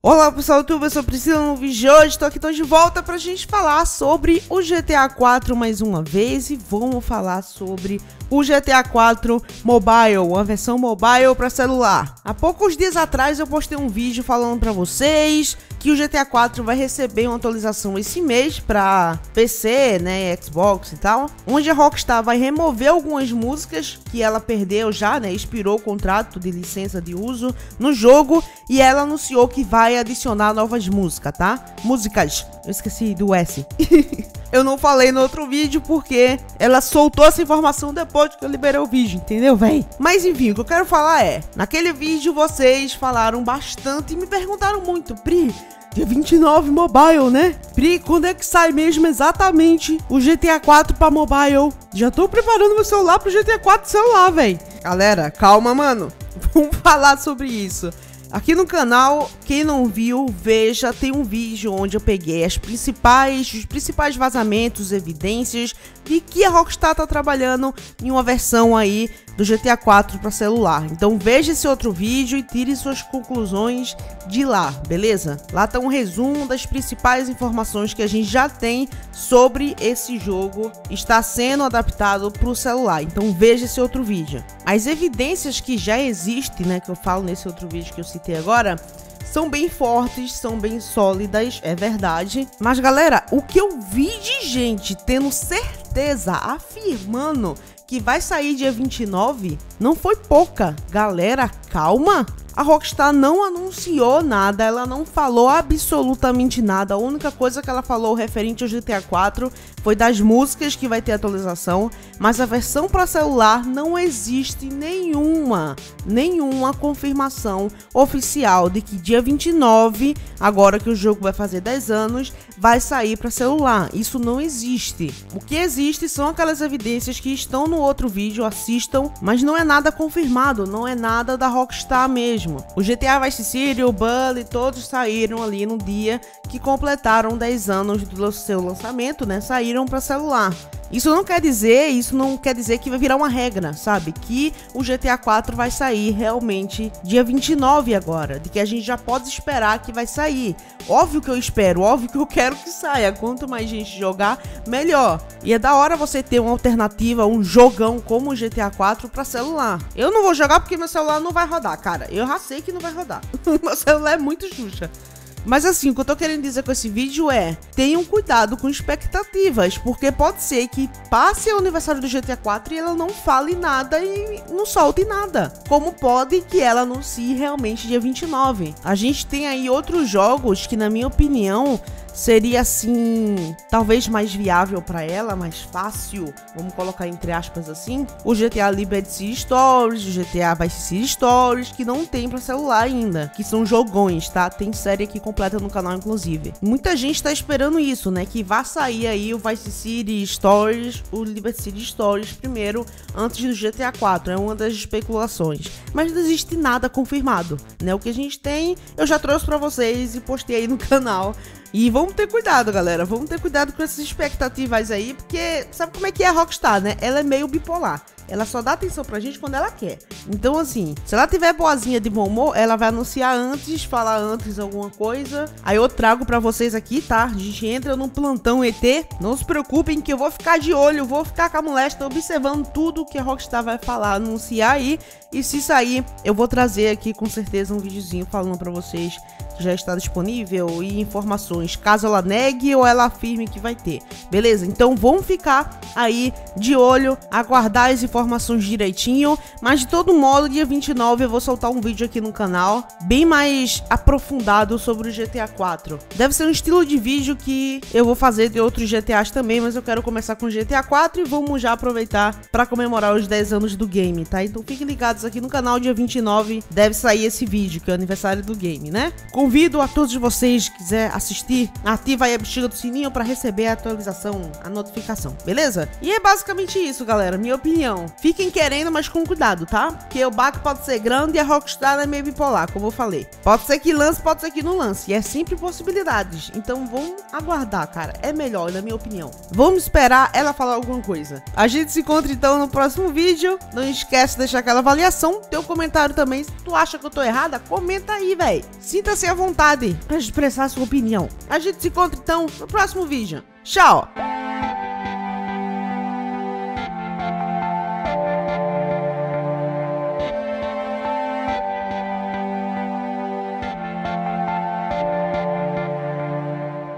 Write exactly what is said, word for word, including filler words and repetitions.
Olá pessoal do YouTube, eu sou Priscila. No vídeo de hoje estou aqui tô de volta pra gente falar sobre o G T A quatro mais uma vez. E vamos falar sobre o G T A quatro Mobile, uma versão mobile para celular. Há poucos dias atrás eu postei um vídeo falando pra vocês que o G T A quatro vai receber uma atualização esse mês para P C, né, Xbox e tal, onde a Rockstar vai remover algumas músicas que ela perdeu já, né, expirou o contrato de licença de uso no jogo, e ela anunciou que vai adicionar novas músicas, tá? Músicas, eu esqueci do S. Eu não falei no outro vídeo porque ela soltou essa informação depois que eu liberei o vídeo, entendeu, véi? Mas enfim, o que eu quero falar é, naquele vídeo vocês falaram bastante e me perguntaram muito, Pri, dia vinte e nove mobile, né? Pri, quando é que sai mesmo exatamente o G T A quatro pra mobile? Já tô preparando meu celular pro G T A quatro celular, véi. Galera, calma, mano. Vamos falar sobre isso. Aqui no canal, quem não viu, veja, tem um vídeo onde eu peguei as principais, os principais vazamentos, evidências de que a Rockstar tá trabalhando em uma versão aí do G T A quatro para celular. Então veja esse outro vídeo e tire suas conclusões de lá, beleza? Lá tá um resumo das principais informações que a gente já tem sobre esse jogo está sendo adaptado para o celular. Então veja esse outro vídeo. As evidências que já existem, né, que eu falo nesse outro vídeo que eu citei agora, são bem fortes, são bem sólidas, é verdade. Mas galera, o que eu vi de gente tendo certeza, afirmando que vai sair dia vinte e nove, não foi pouca. Galera, calma. A Rockstar não anunciou nada, ela não falou absolutamente nada. A única coisa que ela falou referente ao G T A quatro foi das músicas que vai ter atualização, mas a versão para celular não existe nenhuma, nenhuma confirmação oficial de que dia vinte e nove, agora que o jogo vai fazer dez anos, vai sair para celular. Isso não existe. O que existe são aquelas evidências que estão no outro vídeo, assistam, mas não é nada confirmado, não é nada da Rockstar mesmo. O G T A Vice City, o Bully, todos saíram ali no dia que completaram dez anos do seu lançamento, né? Saíram para celular. Isso não quer dizer, isso não quer dizer que vai virar uma regra, sabe? Que o G T A quatro vai sair realmente dia vinte e nove agora, de que a gente já pode esperar que vai sair. Óbvio que eu espero, óbvio que eu quero que saia. Quanto mais gente jogar, melhor. E é da hora você ter uma alternativa, um jogão como o G T A quatro para celular. Eu não vou jogar porque meu celular não vai rodar, cara. Eu já sei que não vai rodar. Meu celular é muito xuxa. Mas assim, o que eu tô querendo dizer com esse vídeo é, tenham cuidado com expectativas, porque pode ser que passe o aniversário do G T A quatro e ela não fale nada e não solte nada. Como pode que ela anuncie realmente dia vinte e nove. A gente tem aí outros jogos que, na minha opinião, seria assim, talvez mais viável para ela, mais fácil, vamos colocar entre aspas assim, o G T A Liberty City Stories, o G T A Vice City Stories, que não tem para celular ainda, que são jogões, tá? Tem série aqui completa no canal, inclusive. Muita gente tá esperando isso, né? Que vai sair aí o Vice City Stories, o Liberty City Stories primeiro, antes do G T A quatro. É uma das especulações. Mas não existe nada confirmado, né? O que a gente tem, eu já trouxe pra vocês e postei aí no canal. E vamos ter cuidado, galera. Vamos ter cuidado com essas expectativas aí, porque sabe como é que é a Rockstar, né? Ela é meio bipolar. Ela só dá atenção pra gente quando ela quer. Então, assim, se ela tiver boazinha de bom humor, ela vai anunciar antes, falar antes alguma coisa. Aí eu trago pra vocês aqui, tá? A gente entra num plantão E T. Não se preocupem que eu vou ficar de olho, vou ficar com a molesta, observando tudo que a Rockstar vai falar, anunciar aí. E se sair, eu vou trazer aqui com certeza um videozinho falando pra vocês que já está disponível e informações, caso ela negue ou ela afirme que vai ter. Beleza? Então vamos ficar aí de olho, aguardar as informações direitinho, mas de todo modo, dia vinte e nove eu vou soltar um vídeo aqui no canal, bem mais aprofundado sobre o G T A quatro. Deve ser um estilo de vídeo que eu vou fazer de outros G T As também, mas eu quero começar com o G T A quatro e vamos já aproveitar para comemorar os dez anos do game, tá? Então fiquem ligados aqui no canal, dia vinte e nove deve sair esse vídeo, que é o aniversário do game, né? Convido a todos vocês que quiser assistir, ativa aí a bexiga do sininho para receber a atualização, a notificação, beleza? E é basicamente isso, galera, minha opinião. Fiquem querendo, mas com cuidado, tá? Porque o baque pode ser grande e a Rockstar é meio bipolar, como eu falei. Pode ser que lance, pode ser que não lance. E é sempre possibilidades. Então vamos aguardar, cara. É melhor, na minha opinião. Vamos esperar ela falar alguma coisa. A gente se encontra então no próximo vídeo. Não esquece de deixar aquela avaliação. Teu comentário também. Se tu acha que eu tô errada, comenta aí, velho. Sinta-se à vontade pra expressar a sua opinião. A gente se encontra então no próximo vídeo. Tchau!